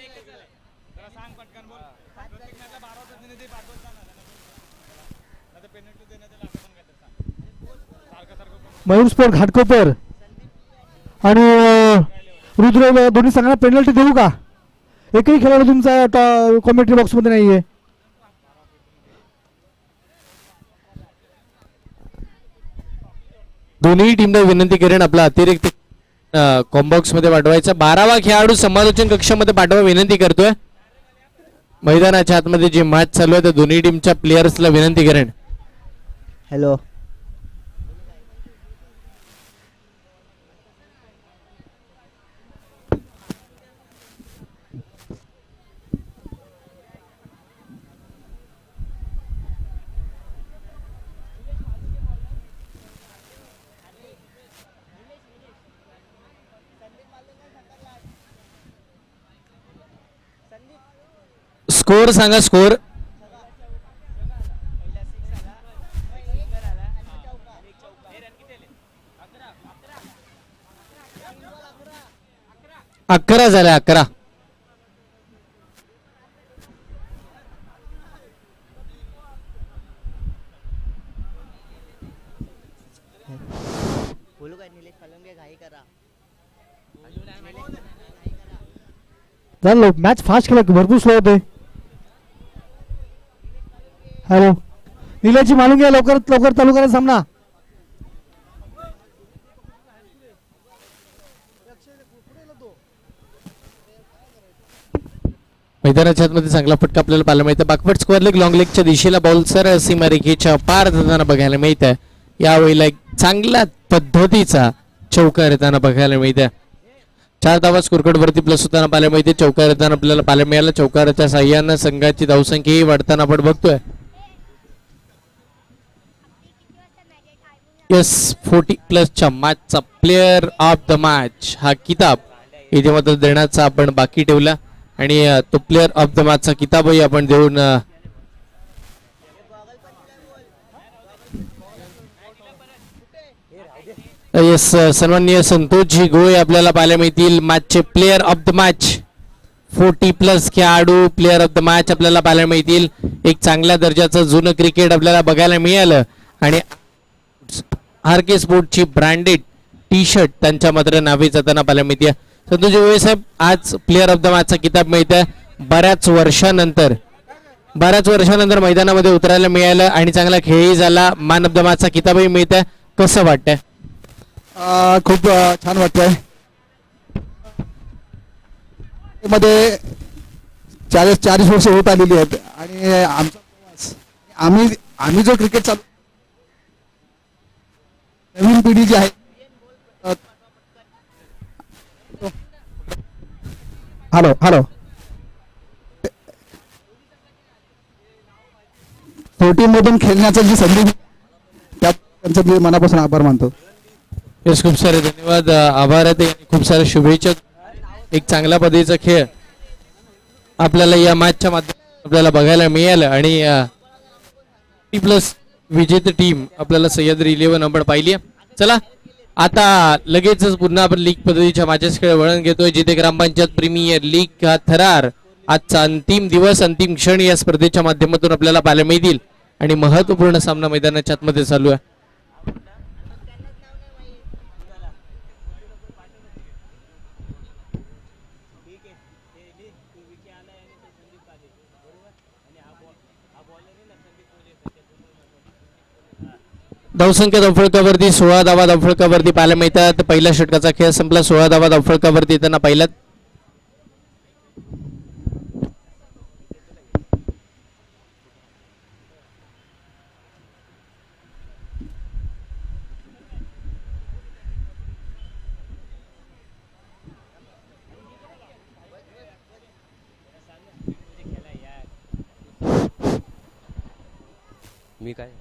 Mayur sport Ghatkopar आणि रुद्र दोन्ही संघांना पेनल्टी देऊ का? एकही खेळाडू तुमचा कॉमेंट्री बॉक्स मध्ये नाहीये. दोन्ही टीमला विनंती करेन आपला अतिरिक्त कॉम्बॉक्स मध्ये पाठवायचा. 12वा खेळाडू समालोचन कक्षामध्ये पाठवा विनंती करतोय. मैदानाच्या आतमध्ये जी मॅच चालू आहे त्या दोन्ही टीमच्या प्लेयर्सला विनंती करेन. हॅलो स्कोर सांगा. स्कोर 11 झाल्या. 11 बोलू काय? निलेश फलंगे घाई करा. झालं मॅच फास्ट खेळत भरपूर स्लो होते. हॅलो निलेशजी मालूम घ्या लवकर लवकर चालू करा सामना. मैदानाच्या आतमध्ये चांगला फटका आपल्याला पाहायला मिळतं. बाकपट स्क्वेअर लेग लॉंग लेगच्या दिशेला बॉल सर सीमारेखेच्या पार जाताना बघायला मिळतं. यावेळेला एक चांगल्या पद्धतीचा चौकार येताना बघायला मिळतं. 4 धावा स्कोरकार्ड वरती प्लस होताना पाहायला मिळते. चौकार येताना आपल्याला पाहायला मिळाला. चौकाराच्या साह्यानं संघाची धावसंख्याही वाढताना आपण बघतोय. यस 40+ मॅचचा प्लेअर ऑफ द मॅच हा किताब इथे मात्र देण्याचा आपण बाकी ठेवला आणि तो प्लेअर ऑफ द मॅचचा किताबही आपण देऊन यस सन्माननीय संतोषजी गोळे आपल्याला पाहायला मिळतील. मॅचचे प्लेअर ऑफ द मॅच 40+ खेळाडू प्लेअर ऑफ द मॅच आपल्याला पाहायला मिळतील. एक चांगल्या दर्जाचं जुनं क्रिकेट आपल्याला बघायला मिळालं आणि RK स्पोर्टची ब्रँडेड टी शर्ट त्यांच्या मात्र नावे जाताना पाहायला मिळते. संतोषजी गोळे साहेब आज प्लेअर ऑफ द मॅचचा किताब मिळतंय. बऱ्याच वर्षानंतर मैदानामध्ये उतरायला मिळालं आणि चांगला खेळही झाला. मॅन ऑफ द मॅचचा किताबही मिळतंय. कसं वाटतंय? खूप छान वाटतंय. मध्ये 40 वर्ष होत आलेली आहेत आणि आम्ही जो क्रिकेट चालू नवीन पिढी जी आहे हॅलो 14 मधून खेळण्याची जी संधी त्यात त्यांचा मी मनापासून आभार मानतो. येस खूप सारे धन्यवाद. आभार आहे खूप सारे शुभेच्छा. एक चांगल्या पद्धतीचा खेळ आपल्याला या मॅचच्या माध्यमातून आपल्याला बघायला मिळालं आणि प्लस विजेते टीम आपल्याला सह्याद्री 11 आपण पाहिली. चला आता लगेचच पुन्हा आपण लीग पद्धतीच्या मॅचेसकडे वळण घेतोय. जिथे ग्रामपंचायत प्रीमियर लीग हा थरार आजचा अंतिम दिवस अंतिम क्षण या स्पर्धेच्या माध्यमातून आपल्याला पाहायला मिळतील आणि महत्वपूर्ण सामना मैदानाच्या आतमध्ये चालू आहे. धावसंख्या धावफळकावरती 16 धावा धावफळकावरती पाहायला मिळतात. पहिल्या षटकाचा खेळ संपला. 16 धावा धावफळकावरती त्यांना पाहिलात. मी काय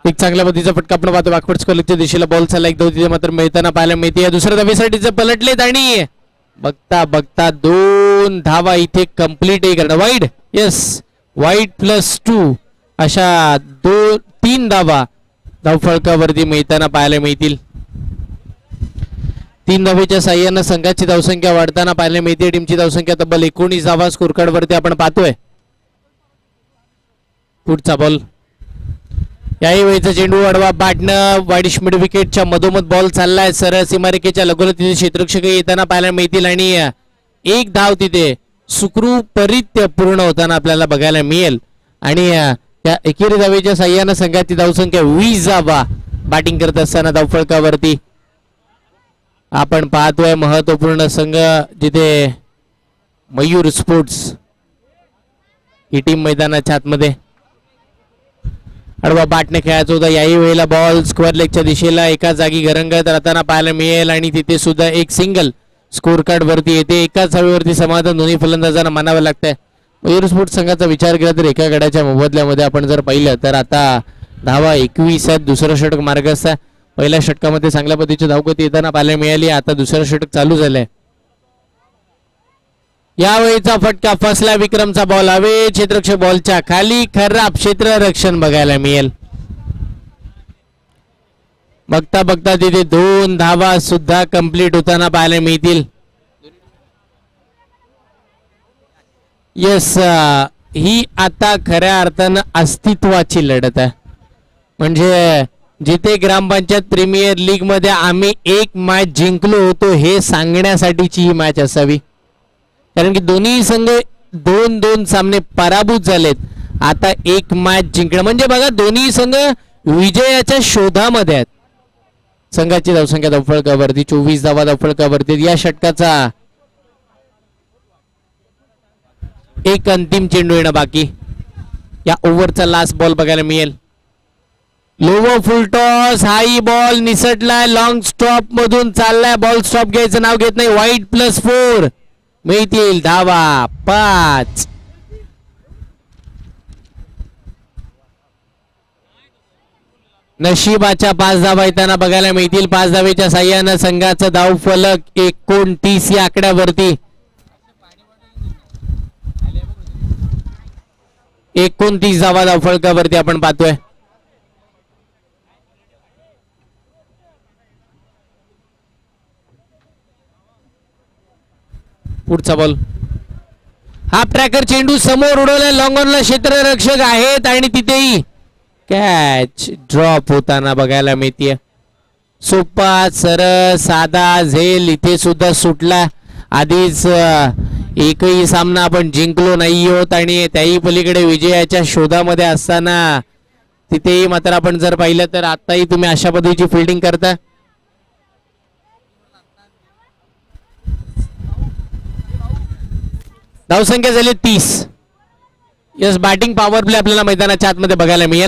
एक चांगल्या पद्धतीचा फटका आपण पाहतो बॅकवर्ड स्क्वेअरच्या दिशेला बॉल चालला एक धाव तिथे मात्र मिळताना पाहायला मिळते. दुसऱ्या धावेसाठी पलटलेत आणि बघता बघता 2 धावा इथे कंप्लीट करणं. वाईड, येस, वाईड +2 अशा 3 धावा धावफळकावरती मिळताना पाहायला मिळतील. 3 धावेच्या साह्यानं संघाची धावसंख्या वाढताना पाहायला मिळते. टीमची धावसंख्या तब्बल 19 धावा स्कोरकार्ड वरती आपण पाहतोय. पुढचा बॉल, याही वेळेचा चेंडू अडवा बाटणं वाईडिश मिड विकेटच्या मधोमध बॉल चाललाय. सरळ सीमारेखेच्या लगोलग तिथे क्षेत्ररक्षक येताना पाहायला मिळतील आणि एक धाव तिथे सुखरूपरित्या पूर्ण होताना आपल्याला बघायला मिळेल. आणि या एकेरी धावेच्या साह्यानं संघाची धावसंख्या 20 धावा बॅटिंग करत असताना धावफळकावरती आपण पाहतोय. महत्वपूर्ण संघ जिथे मयूर स्पोर्ट्स ही टीम मैदानाच्या आतमध्ये. अडवा बाटने खेळायचं होतं. याही वेळेला बॉल स्क्वेअर लेगच्या दिशेला एका जागी घरंगत राहताना पाहायला मिळेल आणि तिथे सुद्धा एक सिंगल स्कोर कार्ड वरती येते. एकाच हवेवरती समाधान दोन्ही फलंदाजांना मानावं लागतंय. मयूर स्पोर्ट्स संघाचा विचार केला तर एका गडाच्या मोबदल्यामध्ये आपण जर पाहिलं तर आता धावा 21 आहेत. दुसरं षटक मार्गस्थ आहे. पहिल्या षटकामध्ये चांगल्या पद्धतीची धावगती येताना पाहायला मिळाली. आता दुसरं षटक चालू झालंय. यावेळीचा फटका फसला. विक्रमचा बॉल हवे क्षेत्ररक्षक बॉलच्या खाली. खराब क्षेत्ररक्षण बघायला मिळेल. बघता बघता तिथे 2 धावा सुद्धा कंप्लीट होताना पाहायला मिळतील. येस, ही आता खऱ्या अर्थानं अस्तित्वाची लढत आहे. म्हणजे जिथे ग्रामपंचायत प्रीमियर लीग मध्ये आम्ही एक मॅच जिंकलो होतो हे सांगण्यासाठीची ही मॅच असावी. कारण की दोन्ही संघ 2-2 सामने पराभूत झालेत. आता एक मॅच जिंकणं म्हणजे बघा दोन्ही संघ विजयाच्या शोधामध्ये आहेत. संघाची धावसंख्या धावफळकावरती 24 धावा धावफळकावरती. या षटकाचा एक अंतिम चेंडू येणं बाकी. या ओव्हरचा लास्ट बॉल बघायला मिळेल. Lower full toss, high ball निसटलाय. लॉंग स्टॉप मधून चाललाय बॉल. स्टॉप घ्यायचं नाव घेत नाही. वाईड +4 मिळतील धावा 5. नशिबाच्या 5 धावा येताना बघायला मिळतील. 5 धावेच्या साह्यानं संघाचा धाव फलक 29 या आकड्यावरती. 29 धावा धावफळकावरती आपण पाहतोय. पुढचा बॉल, हाफ ट्रॅकर चेंडू समोर उडवलाय. लॉंग ऑनला क्षेत्ररक्षक आहेत आणि तिथेही कॅच ड्रॉप होताना बघायला मिळते. सोपा सरळ साधा झेल इथे सुद्धा सुटला. आधीच एकही सामना आपण जिंकलो नाही आहोत आणि त्याही पलीकडे विजयाच्या शोधामध्ये असताना तिथेही मात्र आपण जर पाहिलं तर आताही तुम्ही अशा पद्धतीची फिल्डिंग करता. धावसंख्या झाली 30. यस, बॅटिंग पॉवर प्ले आपल्याला मैदानाच्या आतमध्ये बघायला मिळेल.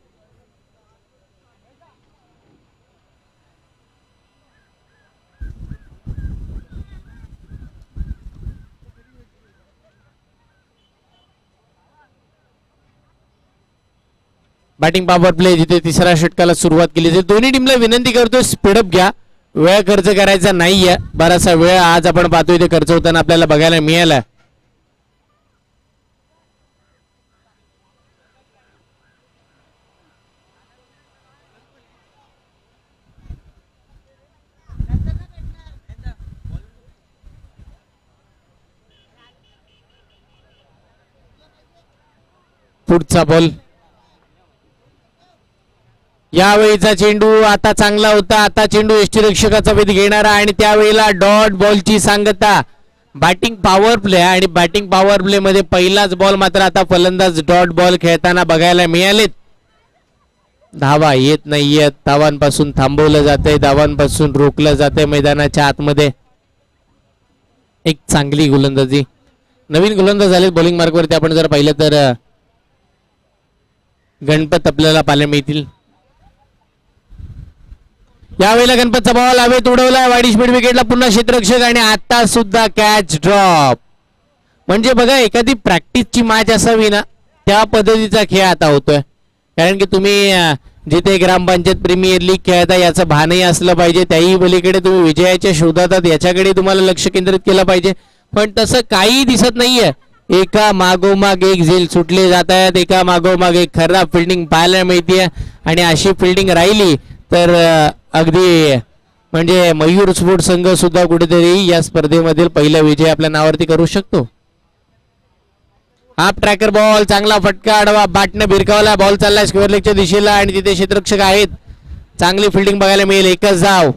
बॅटिंग पॉवर प्ले जिथे तिसऱ्या षटकाला सुरुवात केली जाते. दोन्ही टीमला विनंती करतो स्पीडअप घ्या. वेळ खर्च करायचा नाहीये. बराचसा वेळ आज आपण पाहतोय ते खर्च होताना आपल्याला बघायला मिळाला. पुढचा बॉल, यावेळीचा चेंडू आता चांगला होता. आता चेंडू यष्टीरक्षकाचा वेध घेणारा आणि त्यावेळेला डॉट बॉलची सांगता. बॅटिंग पॉवर प्ले आणि बॅटिंग पॉवर प्ले मध्ये पहिलाच बॉल मात्र आता फलंदाज डॉट बॉल खेळताना बघायला मिळालेत. धावा येत नाहीयेत. धावांपासून थांबवलं जातंय, धावांपासून रोखलं जातंय मैदानाच्या आतमध्ये. एक चांगली गोलंदाजी. नवीन गोलंदाज झाले बॉलिंग मार्कवरती आपण जर पाहिलं तर गणपत आपल्याला पाहायला मिळतील. यावेळेला गणपतचा बॉल हवेत उडवलाय. वाईड मिड विकेटला पुन्हा क्षेत्ररक्षक आणि आता सुद्धा कॅच ड्रॉप. म्हणजे बघा एखादी प्रॅक्टिसची मॅच असावी ना त्या पद्धतीचा खेळ आता होतोय. कारण की तुम्ही जिथे ग्रामपंचायत प्रीमियर लीग खेळता याचं भानही असलं पाहिजे. त्याही पलीकडे तुम्ही विजयाच्या शोधात आहात याच्याकडे तुम्हाला लक्ष केंद्रित केलं पाहिजे. पण तसं काही दिसत नाहीये. एका मागोमाग एक झेल सुटले जात आहेत, एका मागोमाग एक खराब फिल्डिंग पाहायला मिळते. आणि अशी फिल्डिंग राहिली तर अगदी म्हणजे मयूर स्पोर्ट संघ सुद्धा कुठेतरी या स्पर्धेमधील पहिला विजय आपल्या नावावरती करू शकतो. हाफ ट्रॅकर बॉल, चांगला फटका आडवा बॅटने भिरकावला. बॉल चाललाय स्क्वेअर लेगच्या दिशेला आणि तिथे क्षेत्ररक्षक आहेत. चांगली फिल्डिंग बघायला मिळेल. एकच धाव.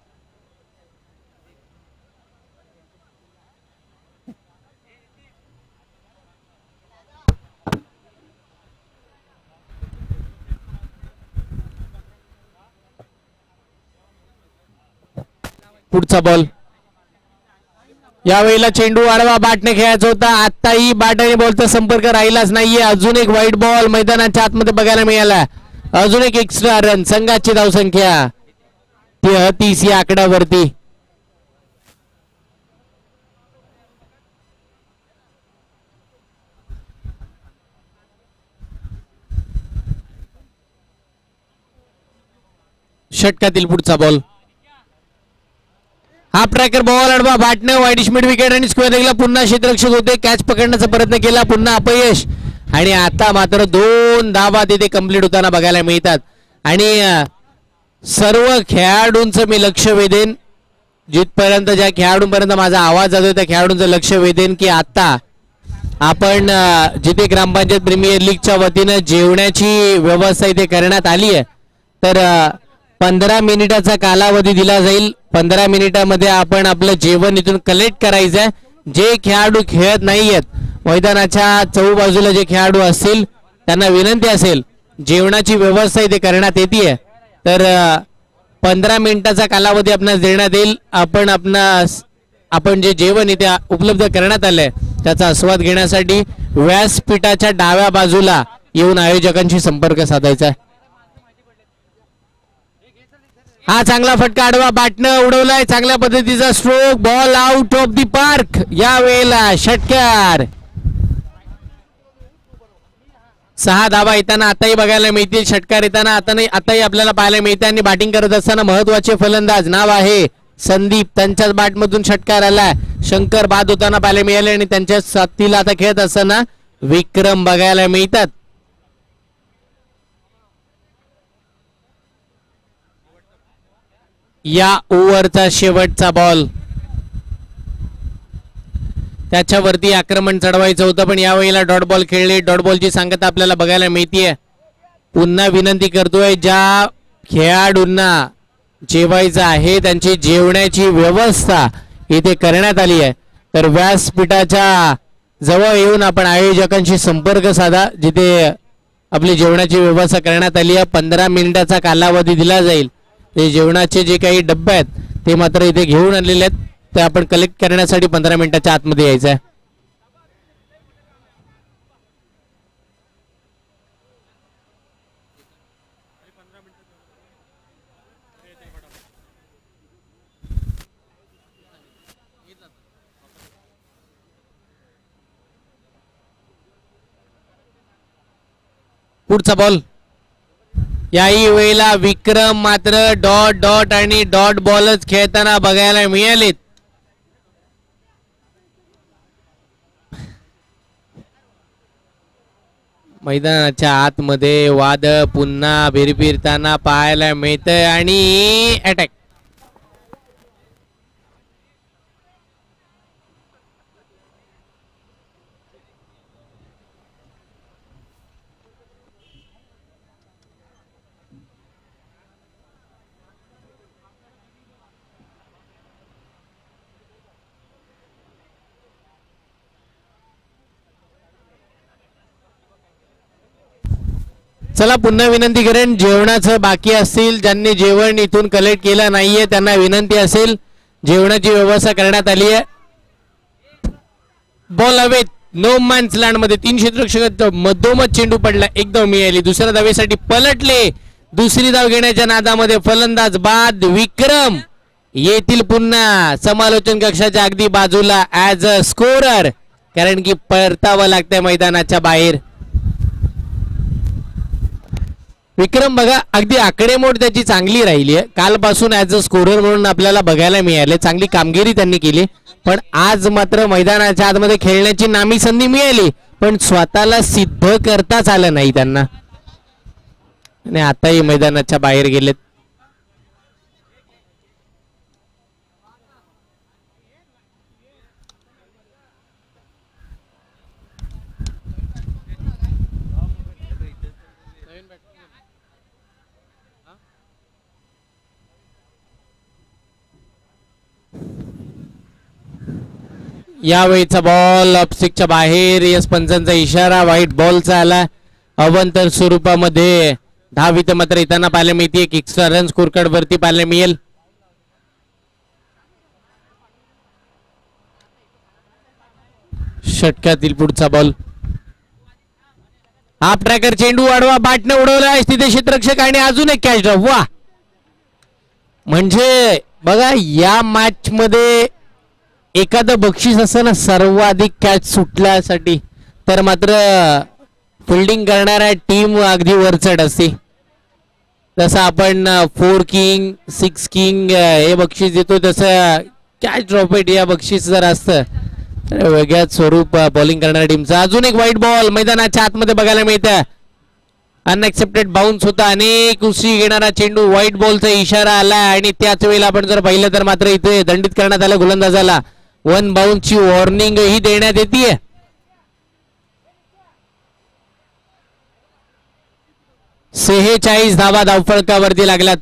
पुढचा बॉल. यावेळेला चेंडू आडवा बॅटने खेळायचा होता. आताही बॅट आणि बॉलचा संपर्क राहिलाच नाहीये. अजून एक वाईट बॉल मैदानाच्या आतमध्ये बघायला मिळाला. अजून एक एक्स्ट्रा रन. संघाची धावसंख्या 30 या आकड्यावरती. षटकातील पुढचा बॉल. हाफ ट्रॅकर बॉल आडवा बॅटने वाईडिश मिड विकेट आणि स्क्वेअर लेगला पुन्हा क्षेत्ररक्षक होते. कॅच पकडण्याचा प्रयत्न केला, पुन्हा अपयश. आणि आता मात्र 2 धावा तिथे कंप्लीट होताना बघायला मिळतात. आणि सर्व खेळाडूंचं मी लक्ष वेधेन, जिथपर्यंत ज्या खेळाडूंपर्यंत माझा आवाज जातोय त्या खेळाडूंचं लक्ष वेधेन की आता आपण जिथे ग्रामपंचायत प्रीमियर लीगच्या वतीनं जेवणाची व्यवस्था इथे करण्यात आली आहे. तर 15 मिनिटाचा कालावधी दिला जाईल. 15 मिनिटामध्ये आपण आपलं जेवण इथून कलेक्ट करायचं आहे. जे खेळाडू खेळत नाहीयेत मैदानाच्या चहूबाजूला जे खेळाडू असतील त्यांना विनंती असेल जेवणाची व्यवस्था इथे करण्यात येते. तर 15 मिनिटाचा कालावधी आपणास देण्यात येईल. आपण जे जेवण इथे उपलब्ध करण्यात आलंय त्याचा आस्वाद घेण्यासाठी व्यासपीठाच्या डाव्या बाजूला येऊन आयोजकांशी संपर्क साधायचा आहे. हा चांगला फटका आडवा बॅटनं उडवलाय. चांगल्या पद्धतीचा stroke. Ball out of the park. या वेळेला षटकार. 6 धावा येताना आताही बघायला मिळतील. षटकार येताना आताही आपल्याला पाहायला मिळते. आणि बॅटिंग करत असताना महत्वाचे फलंदाज नाव आहे संदीप. त्यांच्याच बॅटमधून षटकार आलाय. शंकर बाद होताना पाहायला मिळाले आणि त्यांच्या साथीला आता खेळत असताना विक्रम बघायला मिळतात. या ओव्हरचा शेवटचा बॉल. त्याच्यावरती आक्रमण चढवायचं होतं पण यावेळेला डॉट बॉल खेळले. डॉट बॉलची सांगता आपल्याला बघायला मिळतीये. पुन्हा विनंती करतोय ज्या खेळाडूंना जेवायचं आहे त्यांची जेवण्याची व्यवस्था इथे करण्यात आली आहे. तर व्यासपीठाच्या जवळ येऊन आपण आयोजकांशी संपर्क साधा जिथे आपली जेवणाची व्यवस्था करण्यात आली आहे. 15 मिनिटाचा कालावधी दिला जाईल. ते जेवणाचे जे काही डब्बे आहेत ते मात्र इथे घेऊन आलेले आहेत. ते आपण कलेक्ट करण्यासाठी 15 मिनिटाच्या आतमध्ये यायचं आहे. पुढचा बॉल. याही वेळेला विक्रम मात्र डॉट डॉट आणि डॉट बॉलच खेळताना बघायला मिळालेत. मैदानाच्या आतमध्ये वाद पुन्हा भिरभिरताना पाहायला मिळतंय आणि अटॅक. चला पुन्हा विनंती करेन जेवणाचं बाकी असतील ज्यांनी जेवण इथून कलेक्ट केलं नाहीये त्यांना विनंती असेल जेवणाची व्यवस्था करण्यात आली आहे. बॉल हवेत नो मॅन्स लँड मध्ये 3 क्षेत्ररक्षक मधोमध चेंडू पडला. एक धाव मिळाली. दुसऱ्या धावेसाठी पलटले. दुसरी धाव घेण्याच्या नादामध्ये फलंदाज बाद. विक्रम येतील पुन्हा समालोचन कक्षाच्या अगदी बाजूला ऍज अ स्कोरर कारण की परतावं लागतंय मैदानाच्या बाहेर. विक्रम बघा अगदी आकडेमोड त्याची चांगली राहिली आहे. कालपासून ऍज अ स्कोरर म्हणून आपल्याला बघायला मिळाले, चांगली कामगिरी त्यांनी केली. पण आज मात्र मैदानाच्या आतमध्ये खेळण्याची नामी संधी मिळाली, पण स्वतःला सिद्ध करताच आलं नाही त्यांना, आणि आताही मैदानाच्या बाहेर गेलेत. यावेळीचा बॉल ऑफस्टिकच्या बाहेर, यस पंचांचा इशारा, व्हाईट बॉलचा आला. अवंतर स्वरूपामध्ये धाव मात्र येताना पाहायला मिळते. एक एक्स्ट्रा रन स्कोर कार्ड वरती पाहायला मिळेल. षटकातील पुढचा बॉल, हाफ ट्रॅकर चेंडू वाढवा, बाटने उडवला तिथे क्षेत्ररक्षक आणि अजून एक कॅच ड्रॉप. वा, म्हणजे बघा या मॅच मध्ये एखादं बक्षीस असं ना सर्वाधिक कॅच सुटल्यासाठी, तर मात्र फिल्डिंग करणाऱ्या टीम अगदी वरचढ असते. जसं आपण 4 किंग 6 किंग हे बक्षीस देतो, तसं कॅच ड्रॉपेट या बक्षीस जर असतं तर वेगळ्याच स्वरूप बॉलिंग करणाऱ्या टीमचा. अजून एक व्हाईट बॉल मैदानाच्या आतमध्ये बघायला मिळतं. अनएक्सेप्टेड बाउन्स होता, अनेक उसळी घेणारा चेंडू, व्हाईट बॉलचा इशारा आला आणि त्याच वेळेला आपण जर पाहिलं तर मात्र इथे दंडित करण्यात आलं गोलंदाजाला. 1 बाउन्सची वॉर्निंग ही देण्यात येते. 46 धावा धावफलकावरती लागल्यात.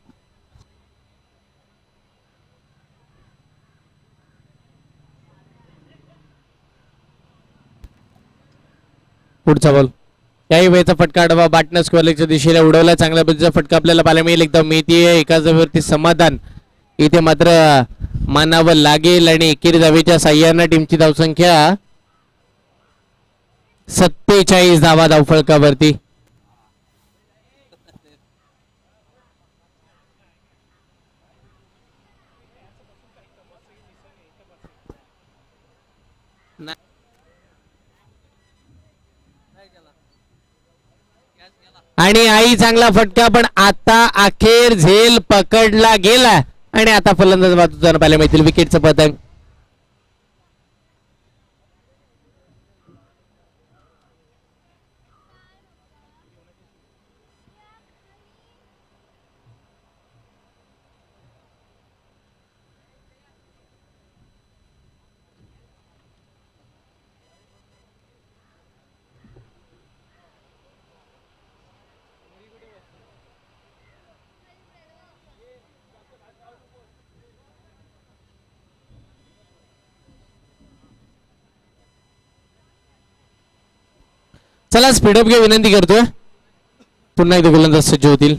पुढचा बॉल, याही वेळेचा फटका आडवा बाटणं स्क्वेअरच्या दिशेला उडवला. चांगल्या पद्धतीचा फटका आपल्याला पाहायला मिळेल. एकदम मिळतीये एका जागेवरती समाधान इथे मात्र मानावं लागेल आणि एकेरी धावेच्या साह्यानं टीमची धावसंख्या 47 धावा धावफलकावरती. आणि आई चांगला फटका, पण आता अखेर झेल पकडला गेला आणि आता फलंदाज बाजूला पाहायला मिळतील. विकेटचं पतंग चला स्पीडअप घे विनंती करतोय. पुन्हा एकदा गोलंदाज सज्ज होतील.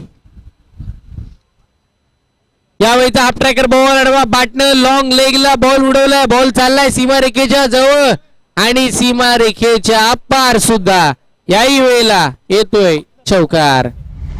यावेळीचा हाफ ट्रॅकर बॉल अडवा, बाटणं लॉंग लेगला बॉल उडवलाय. बॉल चाललाय सीमारेखेच्या जवळ आणि सीमारेखेच्या पार सुद्धा. याही वेळेला येतोय चौकार.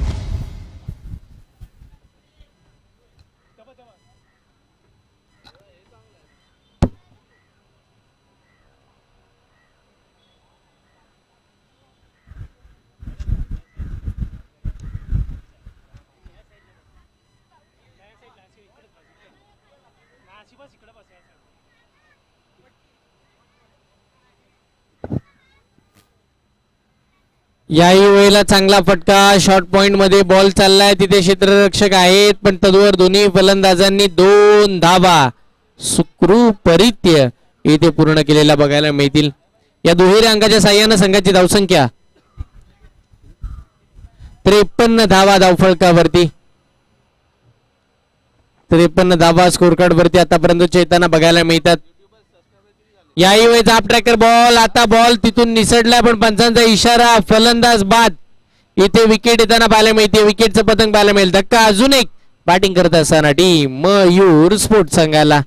याही वेळेला चांगला फटका, शॉर्ट पॉइंट मध्ये बॉल चाललाय, तिथे क्षेत्ररक्षक आहेत, पण तदवर दोन्ही फलंदाजांनी 2 धावा सुखरूपरित्या इथे पूर्ण केलेला बघायला मिळतील. या दुहेरी अंकाच्या साह्यानं संघाची धावसंख्या 53 धावा धावफलकावरती. 53 धावा स्कोर कार्ड वरती आतापर्यंत येताना बघायला मिळतात. याही वेळेचा हाफ ट्रॅकर बॉल, आता बॉल तिथून निसटला, पण पंचांचा इशारा, फलंदाज बाद. इथे विकेट येताना पाहायला मिळते. विकेटचं पतंग पाहायला मिळेल. धक्का अजून एक बॅटिंग करत असताना टीम मयूर स्पोर्ट्स संघाला.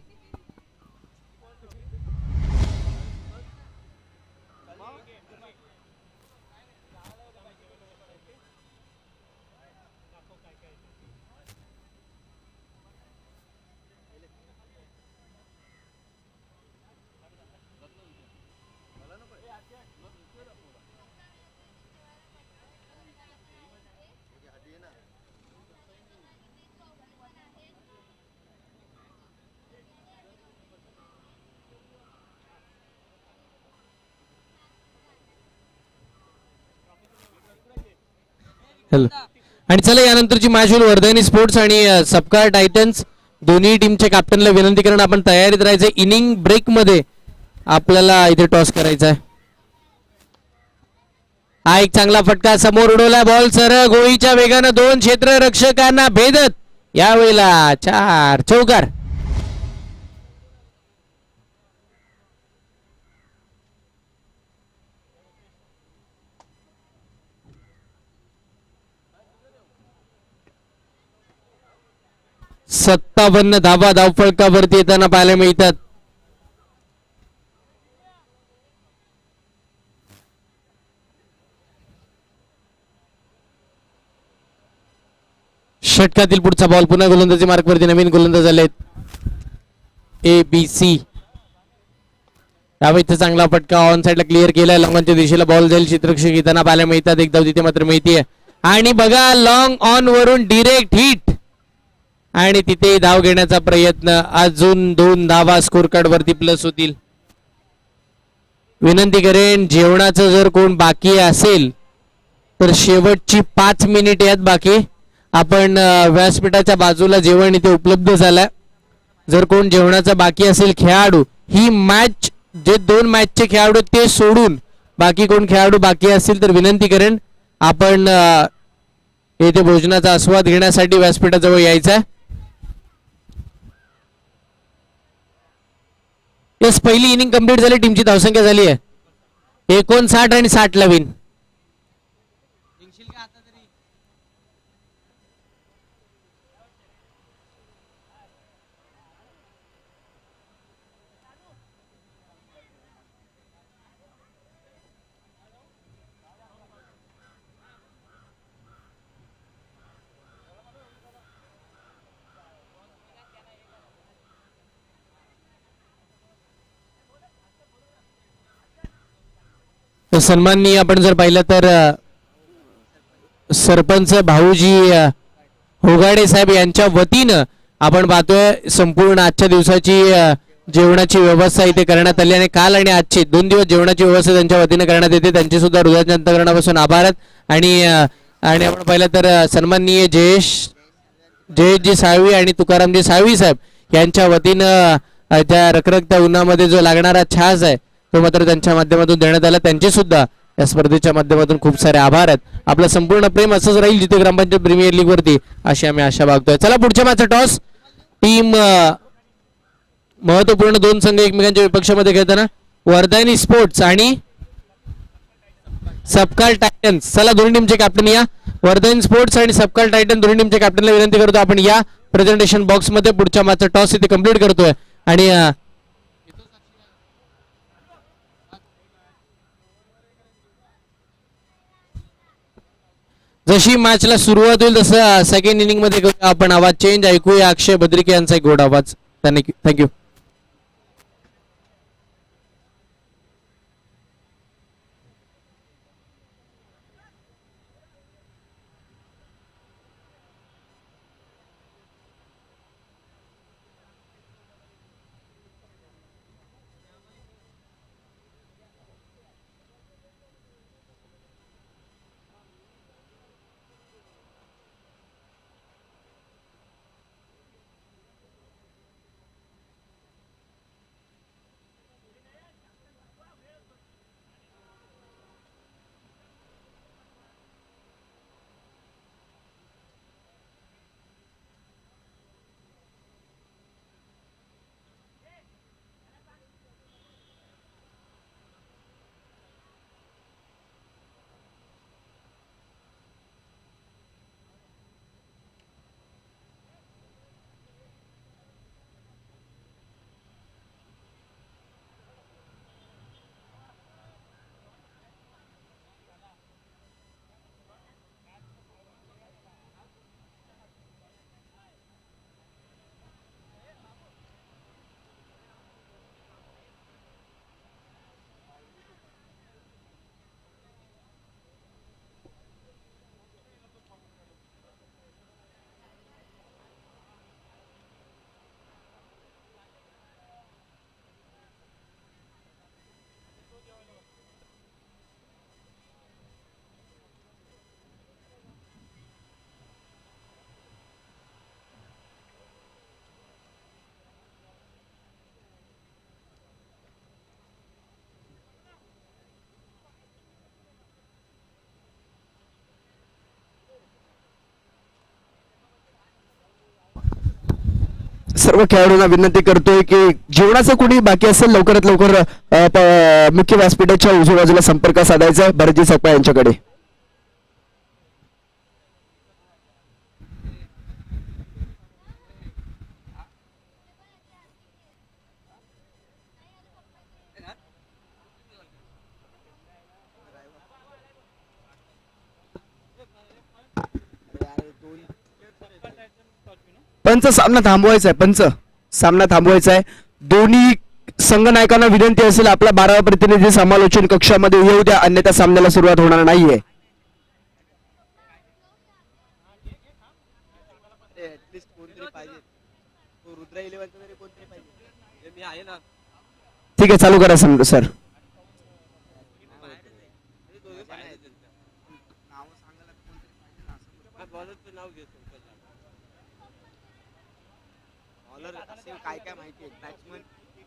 हॅलो. आणि चला यानंतरची मॅच होईल वर्धनी स्पोर्ट्स आणि सबकार टायटन्स. दोन्ही टीमच्या कॅप्टनला विनंती करून आपण तयारीत राहायचं. इनिंग ब्रेक मध्ये आपल्याला इथे टॉस करायचा आहे. हा एक चांगला फटका समोर उडवला बॉल सरळ गोळीच्या वेगानं दोन क्षेत्ररक्षकांना भेदत यावेळेला 4 चौकार. सत्तावन्न धावा धावफलकावरती येताना पाहायला मिळतात. षटकातील पुढचा बॉल पुन्हा गोलंदाजी मार्कवरती नवीन गोलंदाज आलेत. ABC त्यावेळी इथे चांगला फटका ऑन साइडला क्लिअर केलाय. लॉंगच्या दिशेला बॉल जाईल. चित्रक्षक येताना पाहायला मिळतात. एक धाव तिथे मात्र मिळतीये आणि बघा लॉंग ऑन वरून डिरेक्ट हिट आणि तिथे धाव घेण्याचा प्रयत्न. अजून 2 धावा स्कोर कार्ड वरती प्लस होतील. विनंती करेन जेवणाचं जर कोण बाकी असेल तर शेवटची 5 मिनिट यात बाकी. आपण व्यासपीठाच्या बाजूला जेवण इथे उपलब्ध झालंय. जर कोण जेवणाचा बाकी असेल खेळाडू, ही मॅच जे 2 मॅचचे खेळाडू ते सोडून बाकी कोण खेळाडू बाकी असतील तर विनंती करेन आपण येथे भोजनाचा आस्वाद घेण्यासाठी व्यासपीठाजवळ यायचा आहे. यस पहिली इनिंग कंप्लीट झाली. टीमची धावसंख्या झाली आहे 59 आणि 60 ला विन. सन्माननीय आपण जर पाहिलं तर सरपंच भाऊजी होगाडे साहेब यांच्या वतीनं आपण पाहतोय संपूर्ण आजच्या दिवसाची जेवणाची व्यवस्था इथे करण्यात आली आणि काल आणि आजचे 2 दिवस जेवणाची व्यवस्था त्यांच्या वतीनं करण्यात येते. त्यांचे सुद्धा हृदयाच्या अंतःकरणापासून आभार आहेत. आणि आपण पाहिलं तर सन्माननीय जयेशजी साळवी आणि तुकारामजी साळवी साहेब यांच्या वतीनं त्या रखरखत्या उन्हामध्ये जो लागणारा छास आहे तो मात्र त्यांच्या माध्यमातून देण्यात आला. त्यांचे सुद्धा या स्पर्धेच्या माध्यमातून खूप सारे आभार आहेत. आपलं संपूर्ण प्रेम असंच राहील जिथे ग्रामपंचायत प्रीमियर लीग वरती अशी आम्ही आशा बाळगतोय. चला पुढच्या मॅचचा टॉस. टीम महत्वपूर्ण 2 संघ एकमेकांच्या विपक्षामध्ये खेळताना वर्धनी स्पोर्ट्स आणि सबकार टायटन्स. चला दोन्ही टीमचे कॅप्टन या. वर्धनी स्पोर्ट्स आणि सबकार टायटन दोन्ही टीमच्या कॅप्टनला विनंती करतो आपण या प्रेझेंटेशन बॉक्स मध्ये पुढच्या मॅचचा टॉस इथे कंप्लीट करतोय. आणि जशी मॅचला सुरुवात होईल तसं सेकंड इनिंग मध्ये आपण आवाज चेंज ऐकूया. अक्षय भद्रिके यांचा एक गोड आवाज. थँक्यू. सर्व खेळाडूंना विनंती करतोय की जेवणाचं कोणी बाकी असेल लवकरात लवकर मुख्य व्यासपीठाच्या उजव्या बाजूला संपर्क साधायचा आहे भरतजी सकपाळ यांच्याकडे. पंच सामना थांबवायचा आहे. पंच सामना थांबवायचा आहे. दोन्ही संघनायकांना विनंती असेल आपला 12वा प्रतिनिधी समालोचन कक्षामध्ये येऊ द्या अन्यथा सामन्याला सुरुवात होणार नाहीये. ठीक आहे चालू करा सर. काय काय माहिती बॅट्समन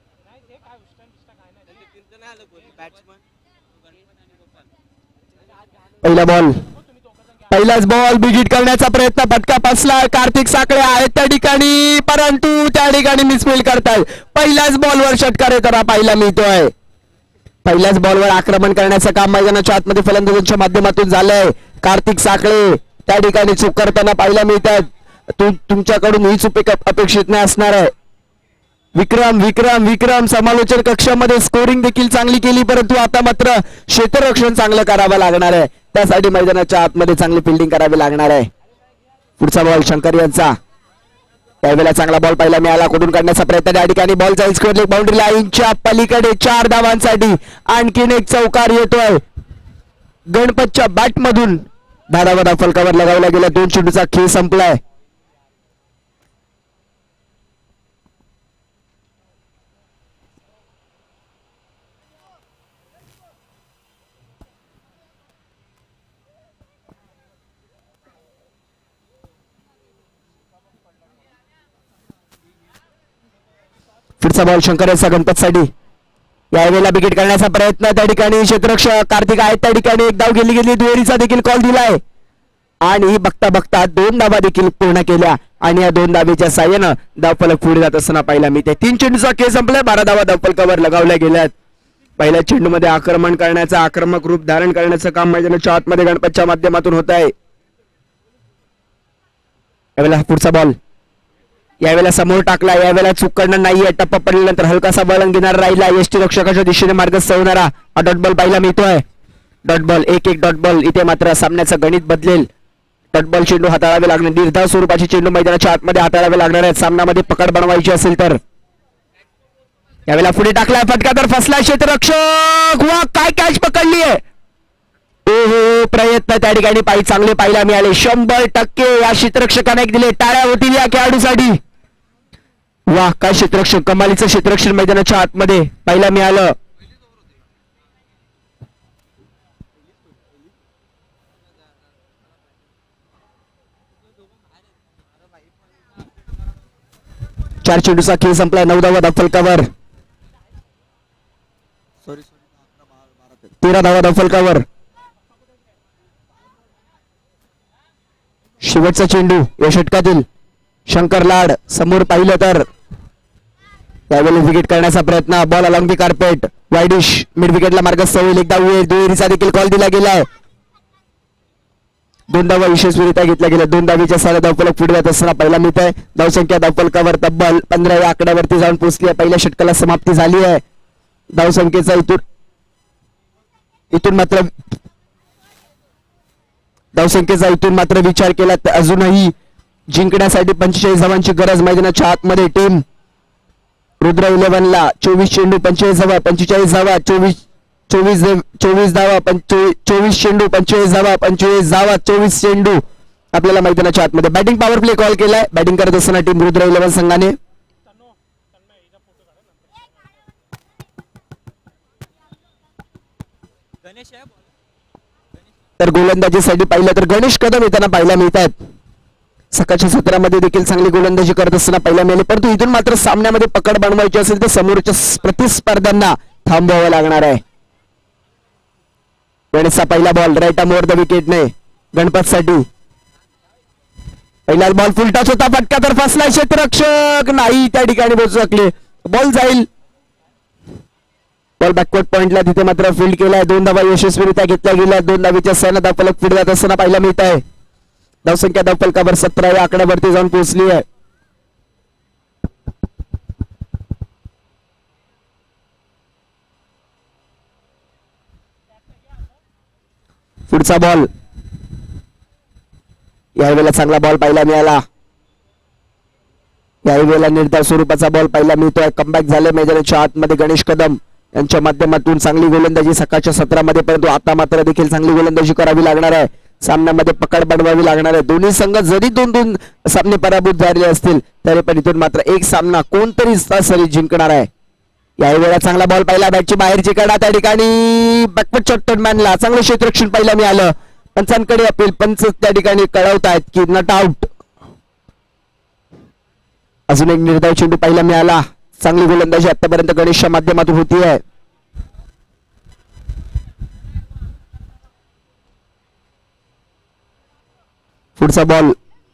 पहिला बॉल पहिलाच बॉल बिगिट करण्याचा प्रयत्न फटका बसला. कार्तिक साखळे आहेत त्या ठिकाणी परंतु त्या ठिकाणी मिसफील्ड करतायत. पहिल्याच बॉलवर षटकार येताना पाहायला मिळतोय. पहिल्याच बॉलवर आक्रमण करण्याचं काम मैदानाच्या आतमध्ये फलंदाजांच्या माध्यमातून झालंय. कार्तिक साखळे त्या ठिकाणी चूक करताना पाहायला मिळतात. तुमच्याकडून ही चूक अपेक्षित नाही असणार आहे. विक्रम विक्रम विक्रम समालोचन कक्षामध्ये स्कोरिंग देखील चांगली केली परंतु आता मात्र क्षेत्ररक्षण चांगलं करावं लागणार आहे. त्यासाठी मैदानाच्या आतमध्ये चांगली फिल्डिंग करावी लागणार आहे. पुढचा बॉल शंकर यांचा. त्यावेळेला चांगला बॉल पहिला मिळाला. कोडून काढण्याचा प्रयत्न त्या ठिकाणी बॉल जाईल स्क्वेअर बाउंड्री लाईनच्या पलीकडे 4 धावांसाठी आणखीन एक चौकार येतोय. गणपतच्या बॅट मधून धारावर फलकावर लगावला गेला. 2 चेंडूचा खेळ संपलाय. पुढचा बॉल शंकर यांचा गणपतसाठी. यावेळेला विकेट करण्याचा प्रयत्न त्या ठिकाणी क्षेत्ररक्षक कार्तिक आहेत त्या ठिकाणी एक धाव गेली दुहेरीचा देखील कॉल दिलाय आणि बघता बघता 2 धावा देखील पूर्ण केल्या आणि या 2 धावेच्या साह्यानं धावफलक पुढे जात असताना पाहायला मिळते. 3 चेंडूचा खेळ संपलाय. 12 धावा धावफलकावर लगावल्या गेल्यात. पहिल्या चेंडूमध्ये आक्रमण करण्याचं आक्रमक रूप धारण करण्याचं काम मैदानाच्या आतमध्ये गणपतच्या माध्यमातून होत आहे. यावेळेला पुढचा बॉल यावेळेला समोर टाकला. यावेळेला चूक करणार नाहीये. टप्पा पडल्यानंतर हलकासा बॉल घेणार राहिला. यष्टी रक्षकाच्या दिशेने मार्गस्थ होणारा हा डॉट बॉल पाहायला मिळतोय. Dot ball 1-1 dot ball. इथे मात्र सामन्याचं गणित बदलेल. डॉट बॉल चेंडू हाताळावे लागणार. निर्धाव स्वरूपाची चेंडू मैदानाच्या आतमध्ये हाताळावे लागणार आहेत सामन्यामध्ये पकड बनवायची असेल तर. यावेळेला पुढे टाकलाय फटका तर फसला क्षेत्ररक्षक. वा काय कॅच पकडलीये. ओहो प्रयत्न त्या ठिकाणी चांगले पाहायला मिळाले. 100% या क्षेत्ररक्षकाने एक दिले. टाळ्या होतील या खेळाडूसाठी. वा काय क्षेत्ररक्षक कमालीचं क्षेत्ररक्षण मैदानाच्या आतमध्ये पाहायला मिळालं. चार चेंडूचा खेळ संपला. 9 धावा धावफलकावर. 13 धावा धावफलकावर. शेवटचा चेंडू या षटकातील शंकर लाड समोर पाहिलं तर त्यावेळी विकेट करण्याचा प्रयत्न. Ball along the carpet wideish mid विकेटला मार्गस्थ होईल. एकदा दुहेरीचा देखील कॉल दिला गेलाय. 2 धावा यशस्वीरित्या घेतल्या गेल्या. 2 धावीच्या साऱ्या धावफलक पुढे जात असताना पहिला मिळत आहे. धावसंख्या धावफलकावर तब्बल 15 या आकड्यावरती जाऊन पोहोचली आहे. पहिल्या षटकाला समाप्ती झाली आहे. धावसंख्येचा इथून मात्र विचार केला तर अजूनही जिंकण्यासाठी 45 धावांची गरज मैदानाच्या आतमध्ये. टीम रुद्र 11ला 24 चेंडू 45 धावा 45 धावा 24 धावा 24 चेंडू 45 धावा 25 धावा 24 चेंडू आपल्याला मैदानाच्या आतमध्ये. बॅटिंग पॉवर प्ले कॉल केलाय. बॅटिंग करत असताना टीम रुद्र 11 संघाने. तर गोलंदाजीसाठी पाहिलं तर गणेश कदम येताना पाहायला मिळतात. सकाळच्या सत्रामध्ये देखील चांगली गोलंदाजी करत असताना पाहायला मिळाले परंतु इथून मात्र सामन्यामध्ये पकड बनवायची असेल तर समोरच्या प्रतिस्पर्ध्यांना थांबवावं लागणार आहे. गणेशचा पहिला ball right arm over the विकेटने गणपतसाठी. पहिलाच बॉल फुलटाच होता, फटका तर फसला, क्षेत्ररक्षक नाही त्या ठिकाणी पोहोचू शकले, बॉल जाईल. बॉल बॅकवर्ड पॉइंटला तिथे मात्र फील्ड केलाय. 2 धावा यशस्वीरित्या घेतल्या गेल्या. 2 धावेच्या सैन्य धावफलक पुढे जात असताना पाहायला मिळत आहे. धावसंख्या धावफलकावर 17 या आकड्यावरती जाऊन पोहोचली आहे. पुढचा बॉल, यावेळेला चांगला बॉल पाहायला मिळाला. यावेळेला निर्धार स्वरूपाचा बॉल पाहायला मिळतोय. कमबॅक झाले मैदानाच्या आतमध्ये गणेश कदम यांच्या माध्यमातून. चांगली गोलंदाजी सकाळच्या सत्रामध्ये, परंतु आता मात्र देखील चांगली गोलंदाजी करावी लागणार आहे. सामन्यामध्ये पकड बनवावी लागणार आहे. दोन्ही संघ जरी 2-2 सामने पराभूत झाले असतील तरी पण इथून मात्र एक सामना कोणतरी सरी जिंकणार आहे. यावेळेला चांगला बॉल पाहिला, बॅटची बाहेरची कडा त्या ठिकाणी बॅकवर्ड शॉटमॅनला चांगलं क्षेत्ररक्षण पाहायला मिळालं. पंचांकडे अपील, पंच त्या ठिकाणी कळवतायत की नॉट आउट. अजून एक निर्धाव चेंडू पाहायला मिळाला. चांगली गोलंदाजी आतापर्यंत गणेशच्या माध्यमातून होती आहे. पुढचा बॉल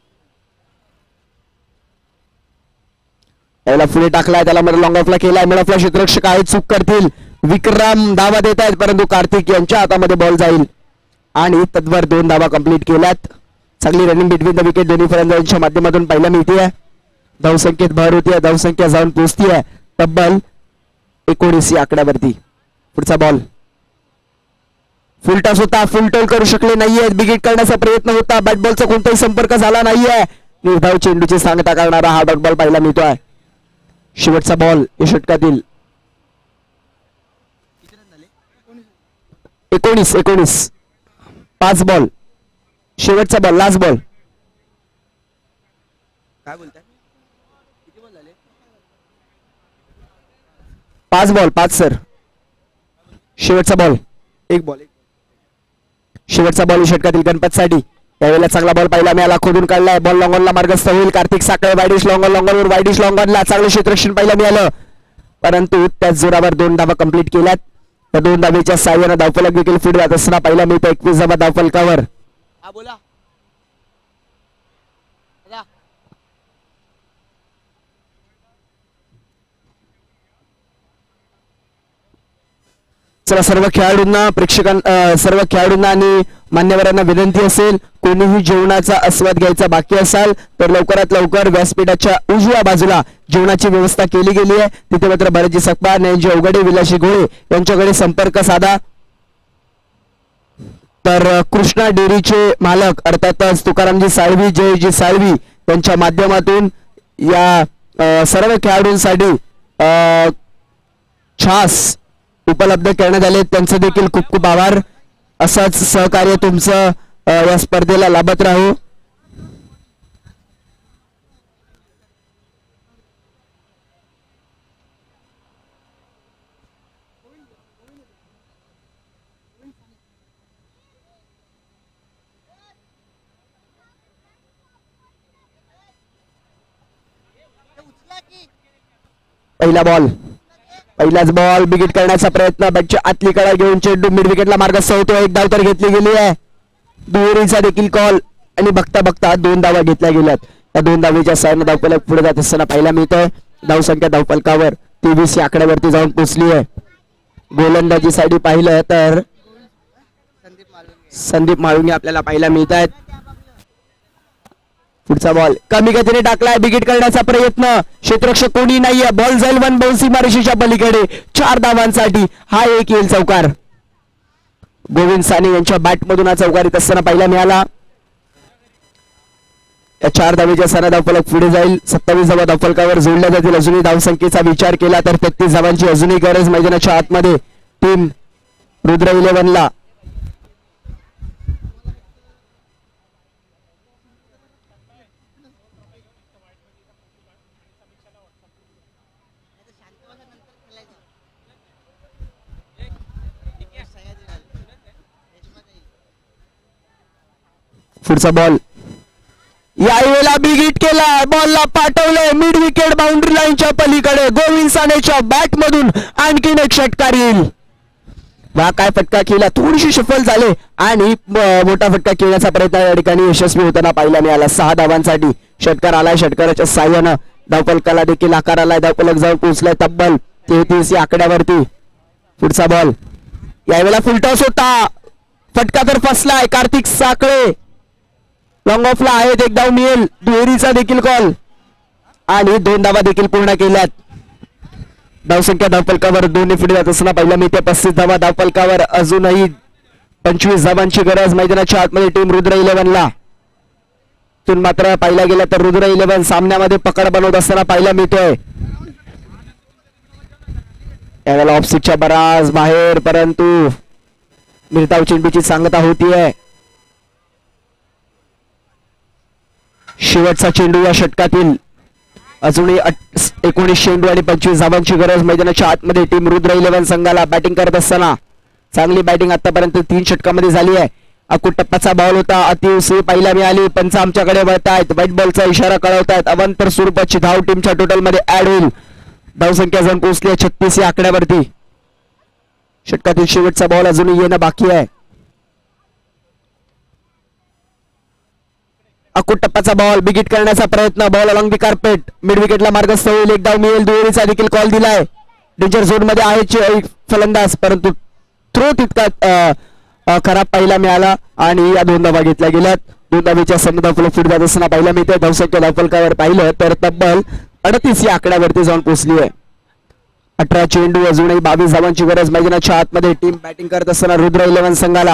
याला पुढे टाकलाय, त्याला मध्ये लॉंग ऑफला केलाय. मिड ऑफला क्षेत्ररक्षक आहेत, चूक करतील. विक्रम धावा देत आहेत, परंतु कार्तिक यांच्या हातामध्ये बॉल जाईल आणि तद्वार 2 धावा कंप्लीट केल्यात. चांगली रनिंग बिटवीन द विकेट दोन्ही फलंदाजांच्या माध्यमातून पाहायला मिळते. धावसंख्येत भर होती, धावसंख्या जाऊन पोहोचती आहे तब्बल 19 या आकड्यावरती. पुढचा बॉल फुलटॉस होता, फुलटॉल करू शकले नाहीये. बिगिट करण्याचा प्रयत्न होता, बॅट बॉलचा कोणताही संपर्क झाला नाहीये. निर्धाव चेंडूची सांगता करणारा हा डॉट बॉल पाहायला मिळतोय. शेवटचा बॉल या षटकातील 19 5 बॉल, शेवटचा बॉल, लास्ट बॉल. काय बोलताय, किती बॉल झाले? 5 बॉल 5 सर. शेवटचा बॉल, एक बॉल. शेवटचा बॉल षटकातील गणपतसाठी. यावेळेला चांगला बॉल पाहिला मिळाला, खोदून काढलाय. बॉल लॉंगॉनला मार्गस्थ होईल. कार्तिक साखळे वाईडिश लॉंगॉनवर वाईडिश लॉंगॉनला चांगलं क्षेत्ररक्षण पाहायला मिळालं, परंतु त्याच जोरावर 2 धावा कंप्लीट केल्यात. त्या 2 धावेच्या साह्यानं धावफलक देखील पुढे जात असताना पाहायला मिळतं. 21 धावा धावफलकावर. हा बोला. चला सर्व खेळाडूंना, सर्व खेळाडूंना आणि मान्यवरांना विनंती असेल, कोणीही जेवणाचा आस्वाद घ्यायचा बाकी असाल तर लवकरात लवकर व्यासपीठाच्या उजव्या बाजूला जेवणाची व्यवस्था केली गेली आहे. तिथे मात्र भरतजी सकपा, नयनजी अवघडे, विलासी घोळे यांच्याकडे संपर्क साधा. तर कृष्णा डेअरीचे मालक अर्थातच तुकारामजी साळवी, जयजी साळवी यांच्या माध्यमातून या सर्व खेळाडूंसाठी छास उपलब्ध करण्यात आले. त्यांचं देखील खूप खूप आभार. असंच सहकार्य तुमचं या स्पर्धेला लाभत राहू. पहिलाच बॉल बिगिट करण्याचा प्रयत्न, बॅटच्या आतली कडा घेऊन चेंडू मिड विकेटला मार्गस्थ होतो. 1 धाव तर घेतली गेली आहे. दुहेरीचा देखील कॉल आणि बघता बघता 2 धावा घेतल्या गेल्यात. या 2 धावेच्या साह्याने धावफलक पुढे जात असताना पाहायला मिळतंय. धावसंख्या धावफलकावर 23 या आकड्यावरती जाऊन पोहोचली आहे. गोलंदाजी साठी पाहिलं तर संदीप माळुंगे आपल्याला पाहायला मिळत आहेत. पुढचा बॉल कमी गतीने टाकलाय, बिगिट करण्याचा प्रयत्न, क्षेत्ररक्षक कोणी नाहीये. बॉल जाईल 1 बाउन्स सीमारेषेच्या पलीकडे. 4 धावांसाठी हा एक येईल चौकार. गोविंद साने यांच्या बॅटमधून हा चौकार येत असताना पाहायला मिळाला. या 4 धावेच्या सारा धावफलक पुढे जाईल. 27 धावा धावफलकावर जोडल्या जातील. अजूनही धावसंख्येचा विचार केला तर 33 धावांची अजूनही गरज मैदानाच्या आतमध्ये टीम रुद्र 11ला. पुढचा बॉल यावेळेला बिगिट केला, बॉलला पाठवलंय मिड विकेट बाउंड्री लाईनच्या पलीकडे. गोविंद सानेच्या बॅट मधून आणखीन एक षटकार येईल. वा काय फटका खेळला, थोडीशी सफल झाले आणि मोठा फटका खेळण्याचा प्रयत्न या ठिकाणी यशस्वी होताना पाहायला मिळाला. 6 धावांसाठी षटकार आलाय. षटकाराच्या साह्यानं धावफलकाला देखील आकार आलाय. धावफलक जाऊन पोहोचलाय तब्बल 33 या आकड्यावरती. पुढचा बॉल यावेळेला फुलटॉस होता. फटका तर फसलाय. कार्तिक साखळे लॉंग ऑफला आहेत. 1 धाव मिळेल. दुहेरीचा देखील कॉल आणि 2 धावा देखील पूर्ण केल्यात. धावसंख्या धावफलकावर 2 पुढे जात असताना पहिला मी ते 35 धावा धावफलकावर. अजूनही 25 धावांची गरज मैदानाच्या आतमध्ये टीम रुद्र 11ला. तून मात्र पाहिला गेला तर रुद्र 11 सामन्यामध्ये पकड बनवत असताना पाहायला मिळतोय. यावेळेला ऑफसिटच्या बराच बाहेर, परंतु मिरताव चेंडूची सांगता होतीये. शेवटचा चेंडू या षटकातील. अजूनही 19 चेंडू आणि 25 धावांची गरज मैदानाच्या आतमध्ये टीम रुद्र 11 संघाला. बॅटिंग करत असताना चांगली बॅटिंग आतापर्यंत 3 षटकामध्ये झाली आहे. अकुट टप्प्याचा बॉल होता. अतिउसी पाहायला मिळाली. पंच आमच्याकडे वळतायत. व्हाईट बॉलचा इशारा कळवतायत. अवंतर स्वरूपाची धाव टीमच्या टोटल मध्ये ऍड होईल. धावसंख्या जाऊन पोहोचली 36 या आकड्यावरती. षटकातील शेवटचा बॉल अजूनही येणं बाकी आहे. अकुट टप्प्याचा बॉल बिगिट करण्याचा प्रयत्न. Ball along the carpet. Mid विकेटला मार्गस्थ होईल. 1 धाव मिळेल. दुहेरीचा देखील कॉल दिलाय. डेंजर झोन मध्ये आहे फलंदाज, परंतु थ्रो तितका खराब पाहायला मिळाला आणि या 2 धावा घेतल्या गेल्यात. 2 धावेच्या सन्न धावफलक पुढे जात असताना पाहायला मिळते. धावसंख्या धावफलकावर पाहिलं तर तब्बल 38 या आकड्यावरती जाऊन पोहोचली आहे. 18 चेंडू अजूनही 22 धावांची गरज मैदानाच्या आतमध्ये. टीम बॅटिंग करत असताना रुद्र 11 संघाला.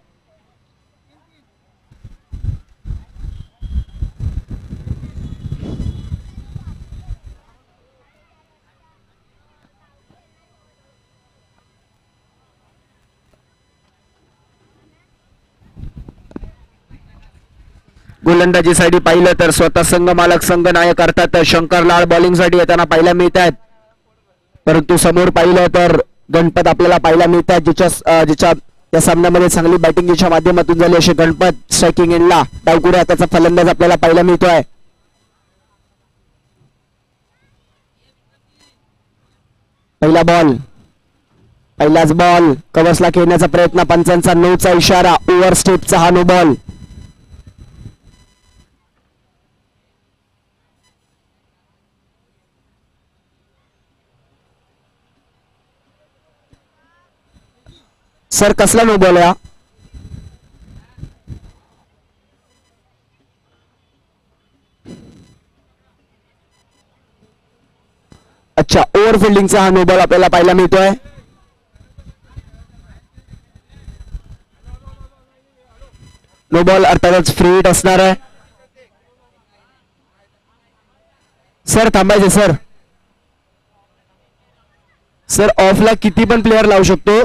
गोलंदाजीसाठी पाहिलं तर स्वतः संघ मालक संघ नायक अर्थात शंकर लाड बॉलिंग साठी येताना पाहायला मिळत आहेत. परंतु समोर पाहिलं तर गणपत आपल्याला पाहायला मिळतात. जिच्या या सामन्यामध्ये चांगली बॅटिंगच्या माध्यमातून झाली असे गणपत स्ट्रायकिंग एंडला. डावकुऱ्या त्याचा फलंदाज आपल्याला पाहायला मिळतोय. पहिला बॉल. पहिलाच बॉल कव्हर्सला खेळण्याचा प्रयत्न. पंचांचा 9चा इशारा. ओव्हर स्टेपचा हा नो बॉल. सर कसला नो बॉल या? अच्छा, ओव्हर फिल्डिंगचा हा नो बॉल आपल्याला पाहायला मिळतोय. नो बॉल अर्थातच फ्री हिट असणार आहे. सर थांबायचे सर. सर ऑफला किती पण प्लेअर लावू शकतो.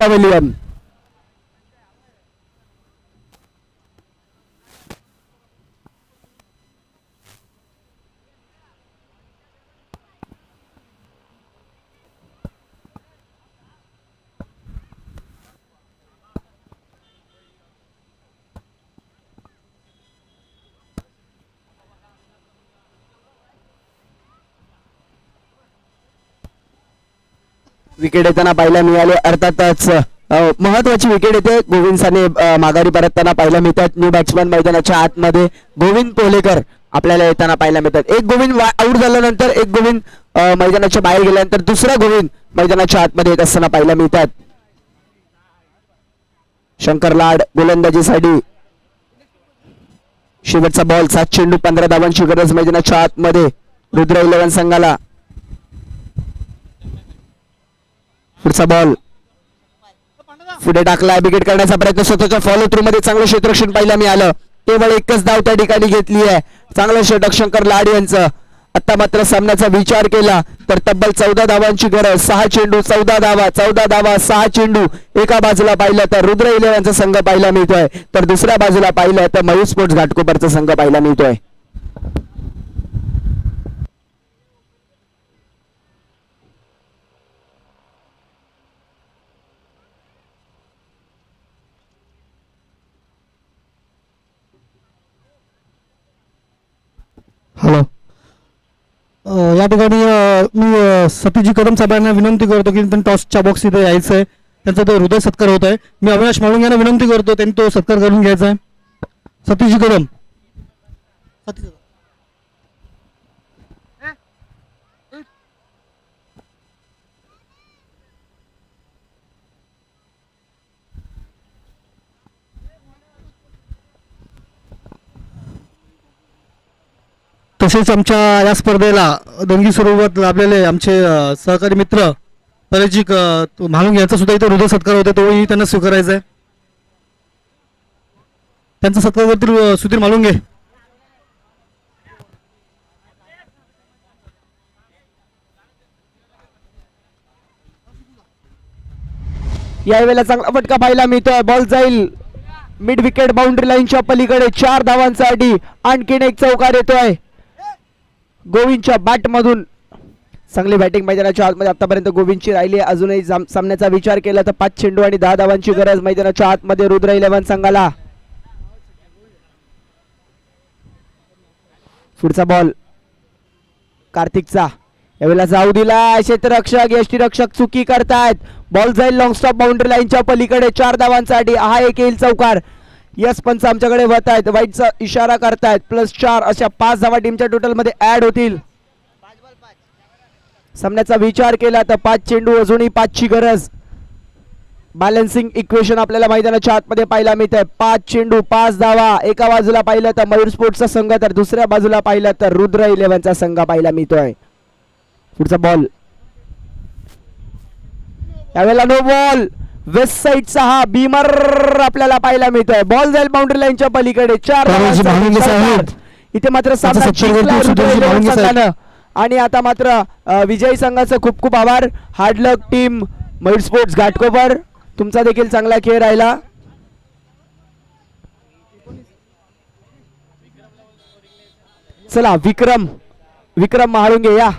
पवेलियन. विकेट येताना पाहायला मिळाले. अर्थातच महत्वाची विकेट येते. गोविंद साने माघारी परतताना पाहायला मिळतात. न्यू बॅट्समन मैदानाच्या आतमध्ये गोविंद पोलेकर आपल्याला येताना पाहायला मिळतात. एक गोविंद आउट झाल्यानंतर एक गोविंद मैदानाच्या बाहेर गेल्यानंतर दुसरा गोविंद मैदानाच्या आतमध्ये येत असताना पाहायला मिळतात. शंकर लाड गोलंदाजीसाठी शेवटचा बॉल. 7 चेंडू 15 धावांची गरज मैदानाच्या आतमध्ये रुद्र 11 संघाला. पुढचा बॉल पुढे टाकला. विकेट करण्याचा प्रयत्न स्वतःच्या फॉलो थ्रू मध्ये चांगलं क्षेत्ररक्षण पाहायला मिळालं. केवळ एकच धाव त्या ठिकाणी घेतली आहे. चांगलं षटक शंकर लाड यांचं. आता मात्र सामन्याचा विचार केला तर तब्बल 14 धावांची गरज. 6 चेंडू 14 धावा 14 धावा 6 चेंडू. एका बाजूला पाहिलं तर रुद्र 11चा संघ पाहायला मिळतोय तर दुसऱ्या बाजूला पाहिलं तर मयूर स्पोर्ट्स घाटकोपरचा संघ पाहायला मिळतोय. हॅलो. या ठिकाणी मी सतीजी कदम साहेबांना विनंती करतो की त्यांनी टॉसच्या बॉक्स इथे यायचं आहे. त्यांचा तो हृदय सत्कार होत आहे. मी अविनाश माळुंगे यांना विनंती करतो त्यांनी तो सत्कार करून घ्यायचा आहे. सतीजी कदम. तसेच आमच्या या स्पर्धेला देणगी स्वरूपात लाभलेले आमचे सहकारी मित्र परेशजी म्हालुंगे यांचा सुद्धा इथे हृदय सत्कार होते तोही त्यांना स्वीकारायचा आहे. त्यांचा सत्कार करतील सुधीर म्हालुंगे. यावेळेला चांगला फटका पाहायला मिळतोय. बॉल जाईल मिड विकेट बाउंड्री लाईनच्या पलीकडे. 4 धावांसाठी आणखीन एक चौकार येतोय गोविंदच्या बॅट मधून. चांगली बॅटिंग मैदानाच्या आतमध्ये आतापर्यंत गोविंदची राहिली. अजूनही सामन्याचा विचार केला तर 5 चेंडू आणि 10 धावांची गरज मैदानाच्या आतमध्ये रुद्र 11 संघाला. पुढचा बॉल कार्तिकचा. यावेळेला जाऊ दिला. क्षेत्ररक्षक यष्टीरक्षक चुकी करतायत. बॉल जाईल लॉंग स्टॉप बाउंड्री लाईनच्या पलीकडे. 4 धावांसाठी हा एक येईल चौकार. यस पंच आमच्याकडे वत आहेत. वाईटचा इशारा करतायत. +4 अशा 5 धावा टीमच्या टोटल मध्ये ऍड होतील. सामन्याचा विचार केला तर 5 चेंडू अजूनही 5 ची गरज. बॅलन्सिंग इक्वेशन आपल्याला मैदानाच्या आतमध्ये पाहायला मिळतंय. 5 चेंडू 5 धावा. एका बाजूला पाहिलं तर मयूर स्पोर्ट्सचा संघ तर दुसऱ्या बाजूला पाहिलं तर रुद्र 11चा संघ पाहायला मिळतोय. पुढचा बॉल यावेळेला नो बॉल. वेस्ट साइडचा हा बीमर आपल्याला पाहायला मिळतोय. बॉल जाईल बाउंड्री लाईनच्या पलीकडे. 4 इथे मात्र संघानं. आणि आता मात्र विजयी संघाचं खूप खूप आभार. Hard luck team Mayur sports Ghatkopar. तुमचा देखील चांगला खेळ राहिला. चला विक्रम म्हाळुंगे या.